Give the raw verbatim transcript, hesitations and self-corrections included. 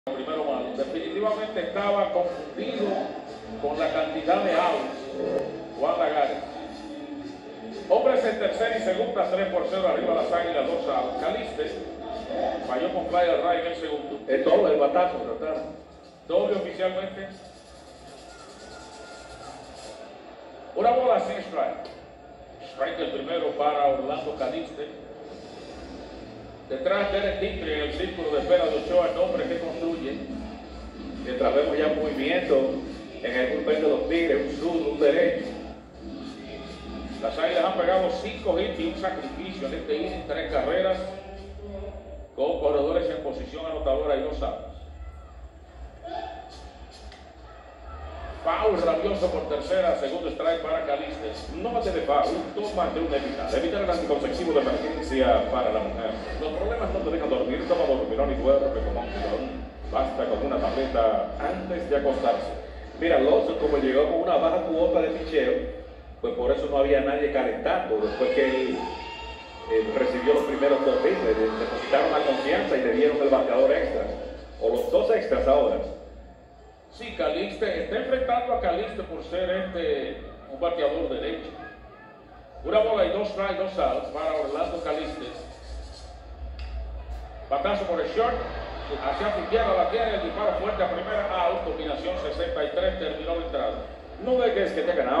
Primero malo, definitivamente estaba confundido con la cantidad de outs. Juan Lagares. Hombres en tercera y segunda, tres por cero arriba las Águilas, dos outs. Caliste falló con fly al right en el segundo. Es todo el batazo, trataron. Doble oficialmente. Una bola sin strike. Strike el primero para Orlando Caliste. Detrás de Derek Dinkley en el círculo de espera de Ochoa, el nombre que construye. Mientras vemos ya movimiento en el bullpen de los Tigres, un zurdo, un derecho. Las Águilas han pegado cinco hits y un sacrificio en este inning, tres carreras, con corredores en posición anotadora y dos outs. Foul rabioso por tercera, segundo strike para Caliste. No bate de foul, toma de una evitar. Evitar el anticonceptivo de emergencia para la mujer. Los problemas no te dejan dormir, toma dormirón y duerme como un tirón. Basta con una tableta antes de acostarse. Mira, Lawson, como llegó con una baja cuota de picheo, pues por eso no había nadie calentando. Después que él, él recibió los primeros dos hits, le depositaron la confianza y le dieron el bateador extra. O los dos extras ahora. Sí, Caliste está enfrentando a Caliste por ser este un bateador derecho. Una bola y dos strikes, dos outs para Orlando Caliste. Batazo por el short, hacia su izquierda la tiene, el disparo fuerte a primera out, combinación sesenta y tres, terminó la entrada. No dejes que te ganado.